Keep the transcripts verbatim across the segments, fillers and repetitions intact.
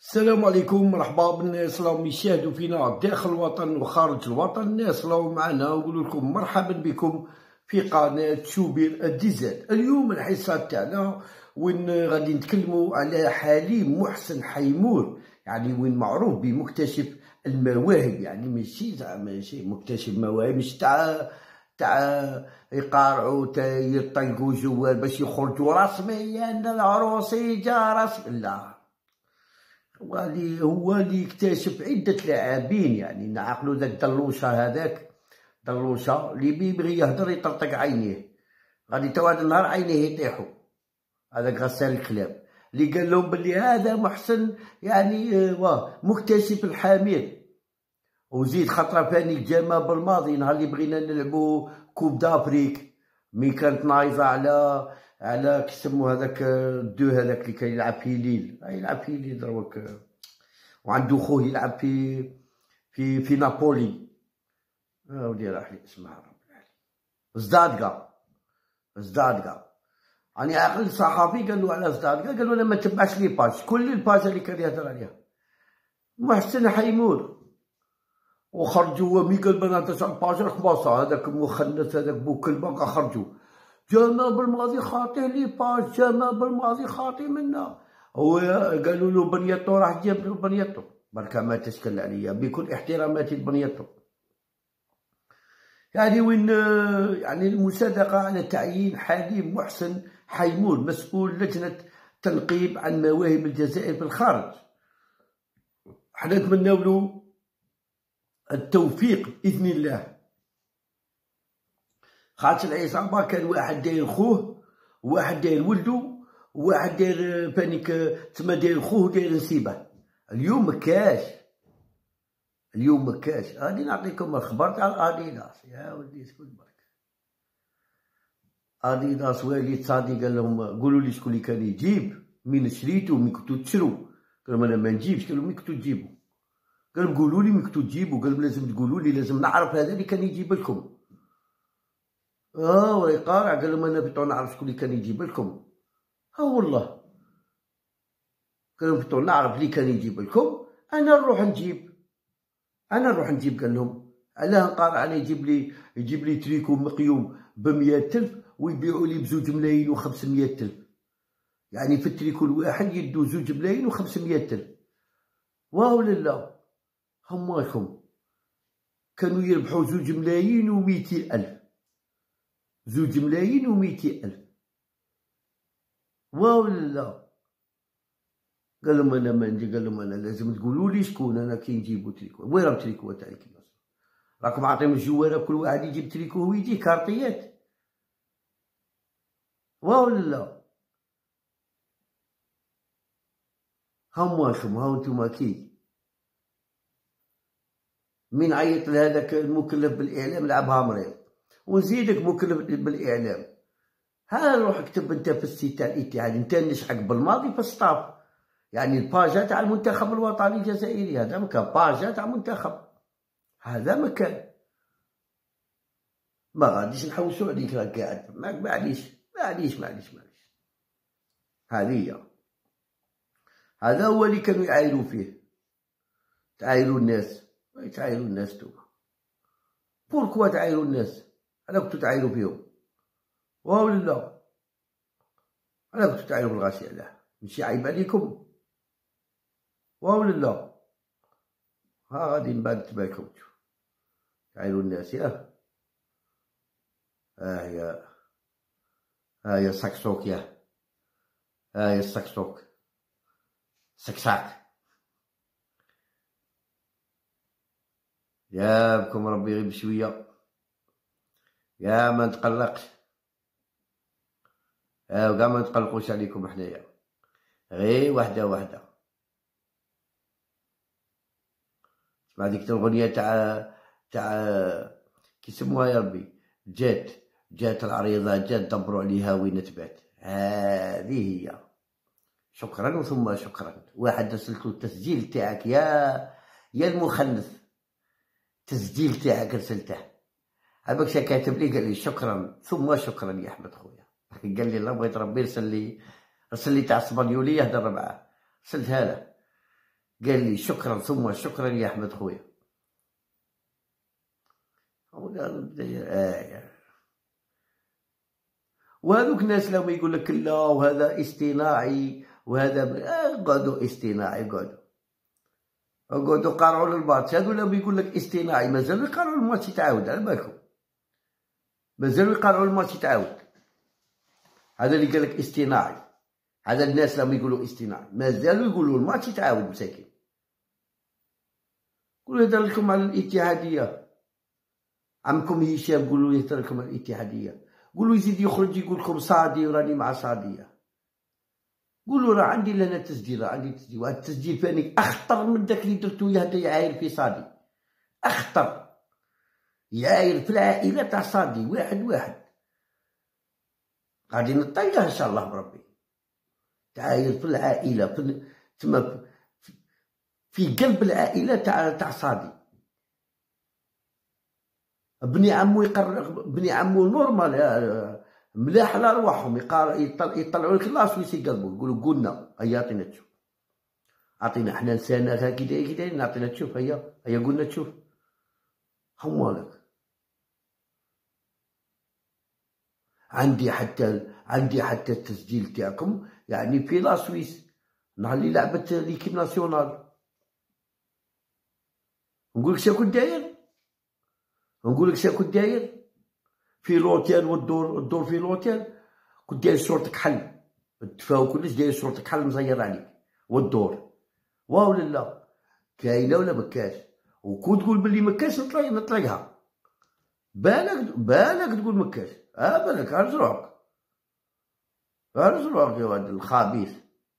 السلام عليكم، مرحبا بالناس راهم يشاهدوا فينا داخل الوطن وخارج الوطن. الناس راهم معنا نقول لكم مرحبا بكم في قناة شوبير الديزاد. اليوم الحصة تاعنا وين غادي نتكلموا على حليم محسن حيمور، يعني وين معروف بمكتشف المواهب، يعني ماشي زعما شي مكتشف مواهب مش تاع تاع يقارعوا يطلقوا جوال باش يخرجوا رسميا العروسي جا رسمي، لا، هو اللي هو اللي اكتشف عدة لاعبين. يعني نعقلوا ذاك دلوشة، هذاك دلوشة اللي بيبغي يهدر يطرطق عينيه، غادي تا واحد النهار عينيه يطيحوا. هذاك غسال الكلاب اللي قال لهم بلي هذا محسن يعني واه مكتشف الحامير. وزيد خطره فاني جامع بالماضي نهار اللي بغينا نلعبوا كوب دافريك، مي كانت نايضه على على كيسمو هذاك الدو هذاك اللي كان يلعب في ليل، يلعب في ليل دروك، وعنده خوه يلعب في في في نابولي. اه ودي راح لي اسمها رب العالمين، زدادكا زدادكا. راني عاقل صحافي قال له على زدادكا، قال له انا ما تبعش لي باج، كل الباج اللي كان يهضر عليها محسن حيمور. وخرجوا هو مي قال بنات تاع الباج خماصه، هذاك المخنث هذاك بو كلبه خرجوا. جانا بالماضي خاطي لي باج، جانا بالماضي خاطي منا. هو قالوا له بنيتو راح جاب له بنيتو، بركا ما تشكل عليا بكل احتراماتي لبنيتو. يعني وين يعني المصادقه على تعيين حليم محسن حيمور مسؤول لجنه تنقيب عن مواهب الجزائر في الخارج. حنا نتمناو له التوفيق باذن الله، خاطر العصابه كان واحد داير خوه وواحد داير ولدو وواحد داير فانيك تما داير خوه وداير نسيبه. اليوم مكاش، اليوم مكاش. غادي نعطيكم الخبر تاع اديداس. يا ولدي اسكت برك. اديداس والد صادي قال لهم قولوا لي شكون اللي كان يجيب، من شريتو من كنتو تشرو. قال لهم انا ما نجيبش. قال لهم من كنتو تجيبوا؟ قال لهم قولوا لي من كنتو تجيبوا. قال لهم لازم تقولوا لي، لازم نعرف هذا اللي كان يجيب لكم. اه ولا يقارع. قال لهم انا بغيتو نعرف شكون اللي كان يجيب لكم. ها والله قال لهم بغيتو نعرف اللي كان يجيب لكم، انا نروح نجيب، انا نروح نجيب. قال لهم علاه نقارع انا يجيب لي يجيب لي تريكو مقيوم بمية ألف ويبيعوا لي بزوج ملايين وخمسمية ألف، يعني في التريكو الواحد يدو زوج ملايين وخمسمية ألف. واو لا هماكم كانوا يربحوا زوج ملايين وميتين ألف، زوج ملايين وميتين ألف. واو لا. قال لهم انا ما نجي. قال لهم انا لازم تقولوا لي شكون انا كي نجيبو تريكو. وين راه التريكو تاعي كي راكم عاطيهم الجواره كل واحد يجيب تريكو ويجي كارطيات. واو لا. هماشم هاو نتوما كي من عيط لهذاك المكلف بالاعلام لعبها مريض، ونزيدك مكلف بالاعلام. ها روح اكتب انت في السيت تاع الاتحاد، انت نشحك بالماضي في السطاف، يعني الباجا تاع المنتخب الوطني الجزائري. هذا مكان باجا تاع منتخب، هذا مكان ما غاديش نحوسو عليك راك قاعد معليش معليش معليش معليش. هذه هي، هذا هو اللي كانوا يعايروا فيه، تعايروا الناس. تعايروا الناس نتوما، بوركوا تعايروا الناس؟ علاه كنتو تعايروا فيهم؟ واو لا، علاه كنتو تعايروا بالغاشي؟ علاه ماشي عيب عليكم؟ واو لا. ها غادي من بعد تباركم تعايروا الناس. ياه ها هي، ها هي السكسوك، ياه ها هي السكسوك سكساك. يا بكم ربي غير بشويه، يا ما نتقلقش، ها وكاع ما نتقلقوش عليكم حنايا، غير وحده وحده. تسمع ديك الاغنيه تاع تاع كيسموها يا ربي، جات جات العريضه جات دبروا عليها وين تبات. هذه هي. شكرا وثم شكرا. واحد رسلتو التسجيل تاعك يا يا المخنث، تسجيل تاعك رسلته، عباك شا كاتب لي قال لي شكرا ثم شكرا يا احمد خويا. قال لي الله بغيت ربي رسل لي رسل لي تاع السبانيوليه يهدر معاه، رسلتها له. قال لي شكرا ثم شكرا يا احمد خويا. آه. وهذوك الناس لما يقول لك لا وهذا اصطناعي وهذا اقعدوا اصطناعي، اقعدوا اقعدوا قارعوا للباطش. هذو لما يقول لك اصطناعي مازالوا يقارعوا الماتش يتعاود، على بالكم مازالوا يقارعوا الماتش يتعاود. هذا اللي قال لك اصطناعي، هذا الناس لما يقولوا اصطناعي مازالوا يقولوا الماتش يتعاود مساكين. قولوا يهدر لكم على الاتحاديه، عمكم هشام قولوا يهدر لكم على الاتحاديه، قولوا يزيد يخرج يقول لكم صادي وراني مع صاديه. قولوا راه عندي لنا تسجيل، راه عندي تسجيل، وهذا التسجيل فاني اخطر من داك اللي درتو يا هذا يعاير في صادي، اخطر يعاير في العائله تاع صادي واحد واحد. غادي نطيقه ان شاء الله بربي. تعاير في العائله في تما في قلب العائله تاع تاع صادي. بني عمو يقرر، بني عمو نورمال ملاح على رواحهم، يطلعوا لك لاصويس يقلبوا يقولوا قلنا هيا عطينا تشوف، عطينا حنا لسانات كي داير كي داير نعطينا تشوف، هيا هيا قلنا تشوف. همالك عندي حتى عندي حتى التسجيل تاعكم يعني في لاصويس نهار اللي لعبت ليكيب ناسيونال. نقولك شا كنت داير، نقولك شا كنت داير في لوتيل والدور الدور في لوتيل، كنت داير صورتك حل الدفا وكلش داير صورتك حل مزير عليك والدور. واو لا كاينه ولا مكاش، وكون تقول بلي مكاش نطلق نطلقها. بالك بالك تقول مكاش، اه بالك هرز روحك هرز روحك يا ولد الخبيث.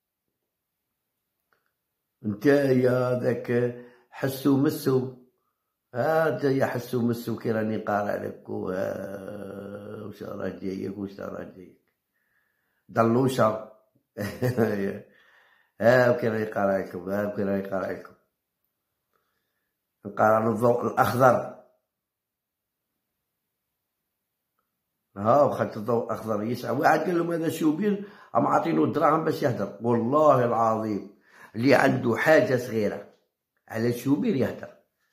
نتايا ذاك حسو مسو، هذا يا حسو مسو كي راني قارع لك واش راه جايك واش راه جايك ضلوشه. ها كي راني قارع لكم، ها كي راني قارع لكم نقارع الضوء الاخضر. ها وخدت الضوء الاخضر يسعى. واحد قال لهم هذا شوبير اما عاطينو الدراهم باش يهدر. والله العظيم اللي عنده حاجه صغيره على شوبير يهدر،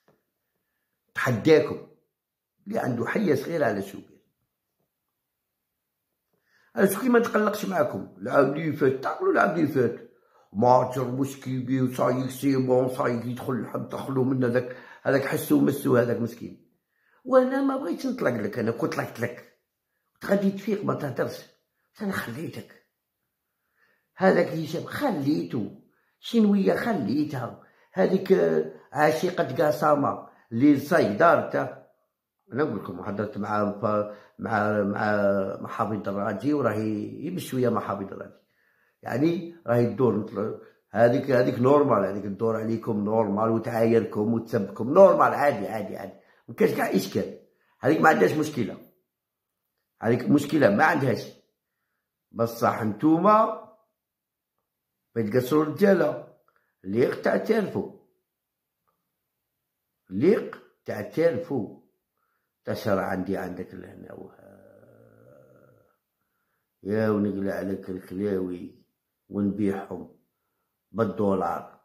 تحداكم اللي عنده حيه صغيره على شوبير. انا شو كي ما نتقلقش معاكم. العام اللي فات تعقلوا العام اللي فات ماتشر مشكل بيه وصايك سي بون صايك يدخل حد دخلوا من هذاك هذاك حسو مسو هذاك مسكين. وانا ما بغيتش نطلق لك، انا كنت طلقت لك غادي تفيق ما تهدرش. انا خليتك هذاك هشام خليتو، شنويه خليتها، هذيك عشيقة قاسامة اللي صاي دارته. انا نقول لكم حضرت مع مع مع مع حافظ الراجي وراهي يمشي شويه مع حافظ الراجي، يعني راهي الدور هذيك هذيك نورمال، هذيك الدور عليكم نورمال وتعايركم وتسبكم نورمال عادي عادي عادي، ما كاش كاع اشكال. هذيك ما عندهاش مشكله، هذيك مشكله ما عندهاش. بصح نتوما بتقصروا الرجاله ليق تعترفوا، ليق تعترفوا. تشرع عندي عندك لهنا يا ونقلع لك الكلاوي ونبيعهم بالدولار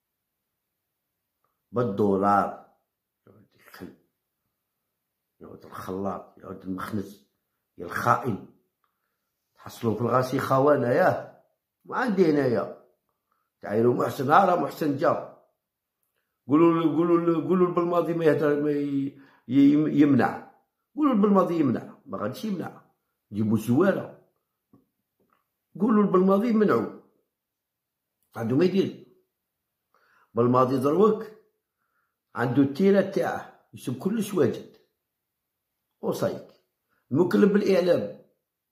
بالدولار. يعود الكلب، يعود الخلاط، يعود المخنز، يا الخائن. تحصلوا في الغاسي خوانا ياه. ما عندي هنايا تعايروا محسن، ها راه محسن جا. قولوا قولوا قولوا بالماضي ما يهدر ما يمنع، قولوا بالماضي يمنع، ما غاديش يمنع. جيبوا سواره قولوا بالماضي منعوا، عندو ما يدير. بالماضي دروك عندو التيره تاعه يسب كلش واجد وصايك مكلب بالاعلام.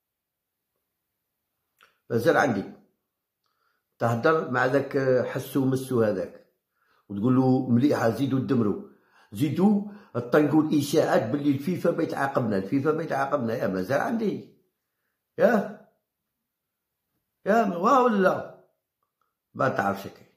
مازال عندي تهدر مع ذاك حسو مسو هذاك وتقول له مليحه زيدوا دمروا، زيدوا طنقوا الاشاعات باللي الفيفا بيتعاقبنا، الفيفا بيتعاقبنا. يا مازال عندي يا يا ما ولا ما تعرفش كي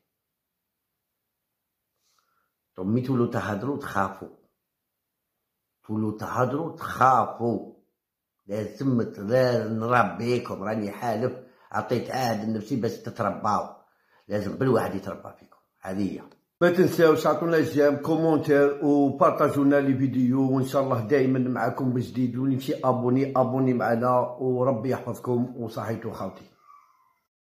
مي تولوا تهدروا تخافوا، تولوا تهدروا تخافوا. لازم نربيكم، راني حالف عطيت عهد لنفسي باش تترباو، لازم بالواحد يتربى فيكم. عليا. ما تنساوش عطونا جيم كومونتير وبارطاجوا لنا لي فيديو، وان شاء الله دائما معكم بجديد، واللي يمشي ابوني ابوني معنا، وربي يحفظكم وصحيتو خاوتي.